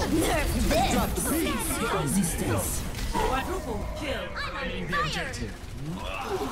Nerf this! Drop the resistance. Quadruple kill. I'm on The fire! objective.